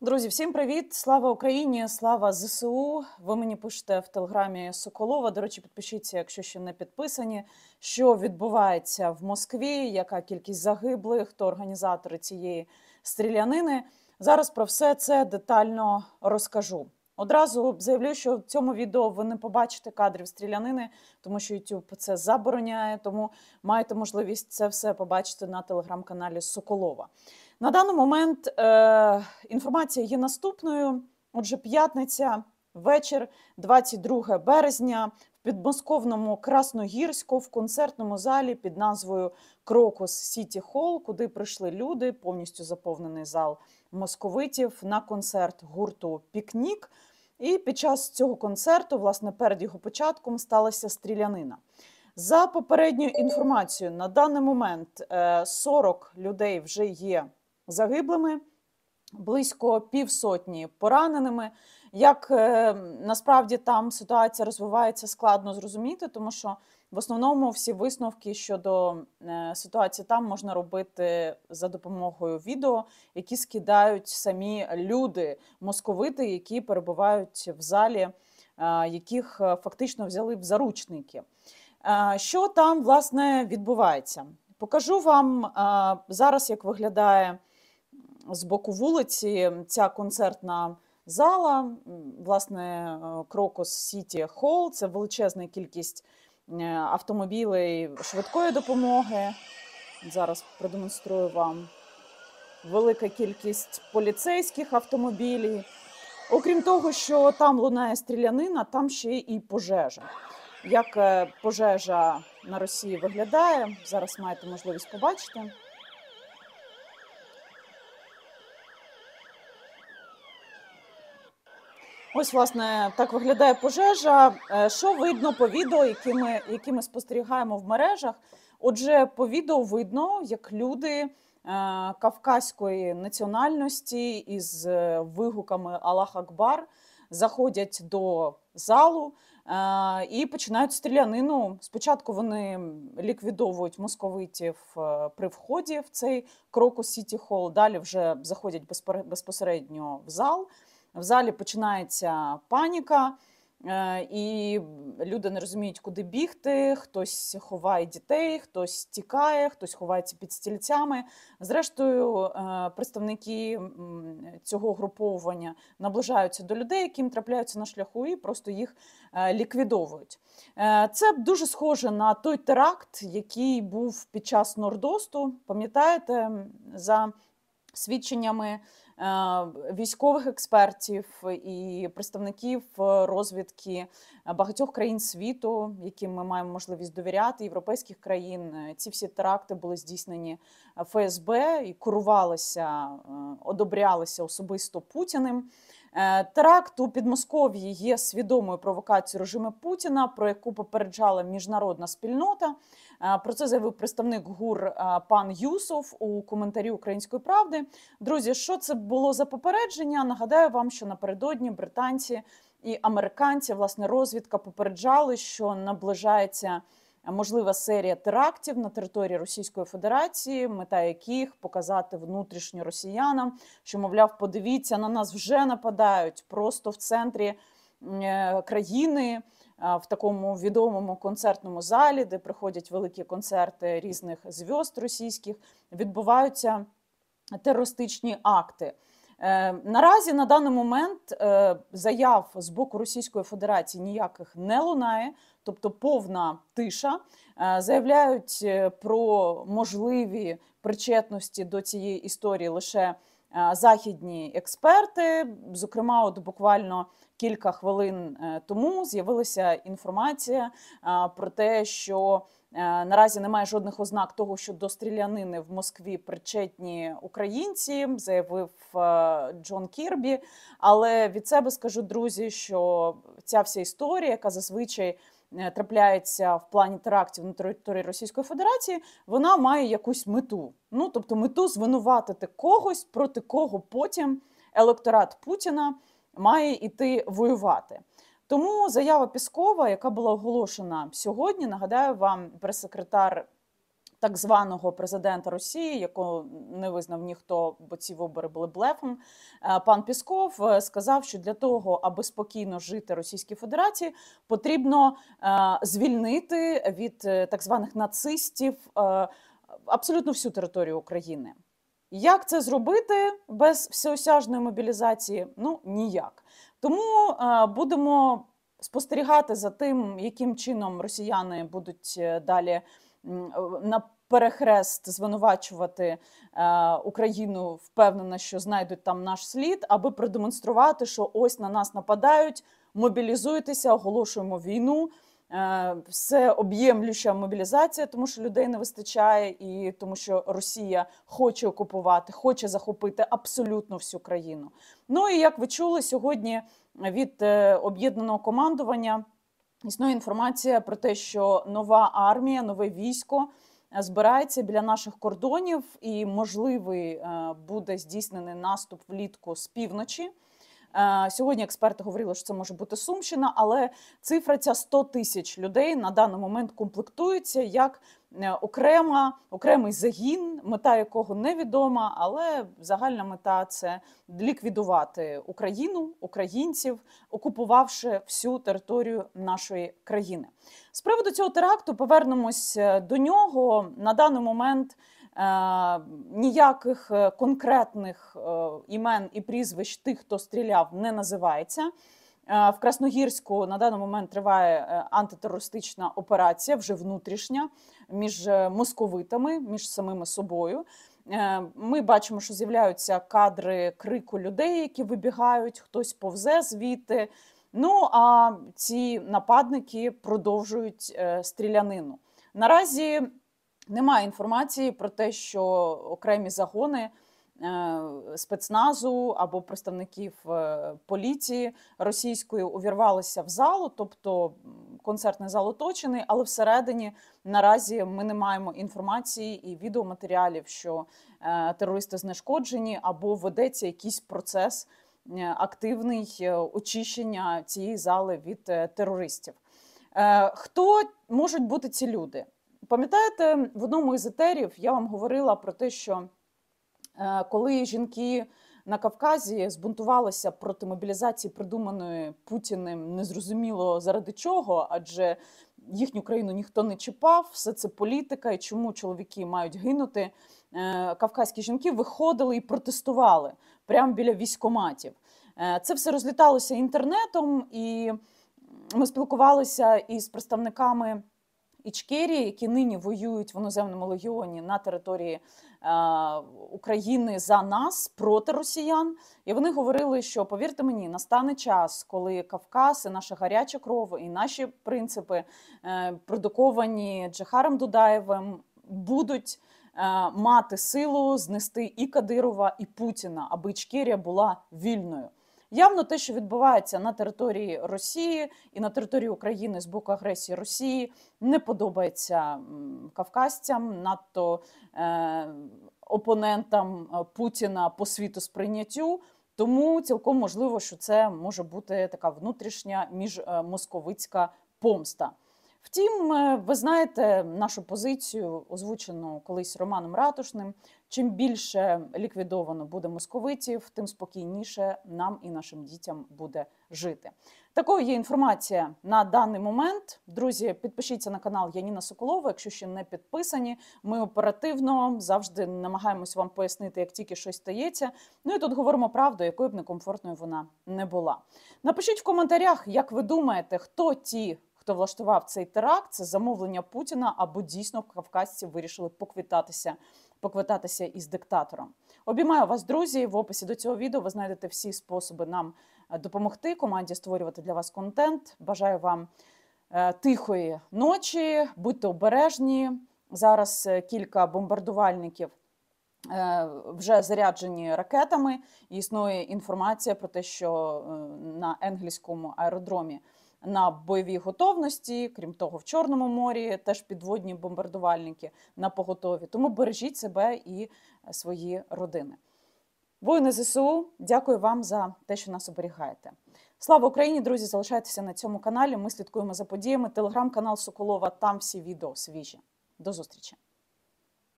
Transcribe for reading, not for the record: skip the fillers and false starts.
Друзі, всім привіт! Слава Україні! Слава ЗСУ! Ви мені пишете в телеграмі Соколова. До речі, підпишіться, якщо ще не підписані. Що відбувається в Москві, яка кількість загиблих, хто організатори цієї стрілянини. Зараз про все це детально розкажу. Одразу заявлю, що в цьому відео ви не побачите кадрів стрілянини, тому що YouTube це забороняє, тому маєте можливість це все побачити на телеграм-каналі Соколова. На даний момент інформація є наступною. Отже, п'ятниця, вечір, 22 березня, в підмосковному Красногірську в концертному залі під назвою Крокус Сіті Холл, куди прийшли люди, повністю заповнений зал московитів, на концерт гурту «Пікнік». І під час цього концерту, власне, перед його початком, сталася стрілянина. За попередньою інформацією, на даний момент 40 людей вже є загиблими, близько півсотні пораненими. Як насправді там ситуація розвивається, складно зрозуміти, тому що в основному всі висновки щодо ситуації там можна робити за допомогою відео, які скидають самі люди, московити, які перебувають в залі, яких фактично взяли в заручники. Що там, власне, відбувається? Покажу вам зараз, як виглядає з боку вулиці ця концертна зала, власне, Крокус Сіті Холл. Це величезна кількість автомобілей швидкої допомоги. Зараз продемонструю вам. Велика кількість поліцейських автомобілів. Окрім того, що там лунає стрілянина, там ще і пожежа. Як пожежа на Росії виглядає, зараз маєте можливість побачити. Ось, власне, так виглядає пожежа. Що видно по відео, які ми спостерігаємо в мережах? Отже, по відео видно, як люди кавказької національності із вигуками «Аллах Акбар» заходять до залу і починають стрілянину. Спочатку вони ліквідовують московитів при вході в цей Крокус Сіті Холл, далі вже заходять безпосередньо в зал. В залі починається паніка, і люди не розуміють, куди бігти, хтось ховає дітей, хтось тікає, хтось ховається під стільцями. Зрештою, представники цього груповання наближаються до людей, яким трапляються на шляху, і просто їх ліквідовують. Це дуже схоже на той теракт, який був під час Нордосту. Пам'ятаєте, за свідченнями військових експертів і представників розвідки багатьох країн світу, яким ми маємо можливість довіряти, європейських країн, ці всі теракти були здійснені ФСБ і курувалися, одобрялися особисто Путіним. Теракт у Підмосков'ї є свідомою провокацією режиму Путіна, про яку попереджала міжнародна спільнота. Про це заявив представник ГУР пан Юсов у коментарі «Української правди». Друзі, що це було за попередження? Нагадаю вам, що напередодні британці і американці, власне, розвідка попереджали, що наближається можлива серія терактів на території Російської Федерації, мета яких показати внутрішньо росіянам, що, мовляв, подивіться, на нас вже нападають просто в центрі країни, в такому відомому концертному залі, де приходять великі концерти різних зв'язд російських, відбуваються терористичні акти. Наразі, на даний момент, заяв з боку Російської Федерації ніяких не лунає, тобто повна тиша. Заявляють про можливі причетності до цієї історії лише західні експерти. Зокрема, от буквально кілька хвилин тому з'явилася інформація про те, що наразі немає жодних ознак того, що до стрілянини в Москві причетні українці, заявив Джон Кірбі. Але від себе скажу, друзі, що ця вся історія, яка зазвичай трапляється в плані терактів на території Російської Федерації, вона має якусь мету. Ну, тобто мету звинуватити когось, проти кого потім електорат Путіна має йти воювати. Тому заява Пєскова, яка була оголошена сьогодні, нагадаю вам, прес-секретар так званого президента Росії, якого не визнав ніхто, бо ці вибори були блефом, пан Пісков сказав, що для того, аби спокійно жити Російській Федерації, потрібно звільнити від так званих нацистів абсолютно всю територію України. Як це зробити без всеосяжної мобілізації? Ну, ніяк. Тому будемо спостерігати за тим, яким чином росіяни будуть далі на перехрест звинувачувати Україну, впевнена, що знайдуть там наш слід, аби продемонструвати, що ось на нас нападають, мобілізуйтеся, оголошуємо війну. Всеоб'ємлюща мобілізація, тому що людей не вистачає, і тому що Росія хоче окупувати, хоче захопити абсолютно всю країну. Ну і як ви чули, сьогодні від об'єднаного командування існує інформація про те, що нова армія, нове військо збирається біля наших кордонів і можливий буде здійснений наступ влітку з півночі. Сьогодні експерти говорили, що це може бути Сумщина, але цифра ця 100 тисяч людей на даний момент комплектується як окремий загін, мета якого невідома, але загальна мета – це ліквідувати Україну, українців, окупувавши всю територію нашої країни. З приводу цього теракту повернемось до нього. На даний момент ніяких конкретних імен і прізвищ тих, хто стріляв, не називається. В Красногірську на даний момент триває антитерористична операція, вже внутрішня, між московитами, між самими собою. Ми бачимо, що з'являються кадри крику людей, які вибігають, хтось повзе звідти. Ну, а ці нападники продовжують стрілянину. Наразі немає інформації про те, що окремі загони спецназу або представників поліції російської увірвалися в залу, тобто концертний зал оточений, але всередині наразі ми не маємо інформації і відеоматеріалів, що терористи знешкоджені або ведеться якийсь процес активний очищення цієї зали від терористів. Хто можуть бути ці люди? Пам'ятаєте, в одному із етерів я вам говорила про те, що коли жінки на Кавказі збунтувалися проти мобілізації, придуманої Путіним, незрозуміло заради чого, адже їхню країну ніхто не чіпав, все це політика, і чому чоловіки мають гинути, кавказькі жінки виходили і протестували прямо біля військкоматів. Це все розліталося інтернетом, і ми спілкувалися із представниками Ічкерії, які нині воюють в іноземному легіоні на території України за нас, проти росіян. І вони говорили, що, повірте мені, настане час, коли Кавказ і наша гаряча кров, і наші принципи, продуковані Джохаром Дудаєвим, будуть мати силу знести і Кадирова, і Путіна, аби Ічкерія була вільною. Явно те, що відбувається на території Росії і на території України з боку агресії Росії, не подобається кавказцям, надто опонентам Путіна по світосприйняттю. Тому цілком можливо, що це може бути така внутрішня міжмосковицька помста. Втім, ви знаєте нашу позицію, озвучену колись Романом Ратушним. Чим більше ліквідовано буде московитів, тим спокійніше нам і нашим дітям буде жити. Такою є інформація на даний момент. Друзі, підпишіться на канал Яніна Соколова, якщо ще не підписані. Ми оперативно завжди намагаємось вам пояснити, як тільки щось стається. Ну і тут говоримо правду, якою б некомфортною вона не була. Напишіть в коментарях, як ви думаєте, хто ті, хто влаштував цей теракт, це замовлення Путіна, або дійсно кавказці вирішили поквитатися із диктатором. Обіймаю вас, друзі. В описі до цього відео ви знайдете всі способи нам допомогти команді створювати для вас контент. Бажаю вам тихої ночі, будьте обережні. Зараз кілька бомбардувальників вже заряджені ракетами. Існує інформація про те, що на Енгельському аеродромі на бойовій готовності, крім того, в Чорному морі теж підводні бомбардувальники на поготові. Тому бережіть себе і свої родини. Воїни ЗСУ, дякую вам за те, що нас оберігаєте. Слава Україні, друзі, залишайтеся на цьому каналі, ми слідкуємо за подіями. Телеграм-канал Соколова, там всі відео свіжі. До зустрічі!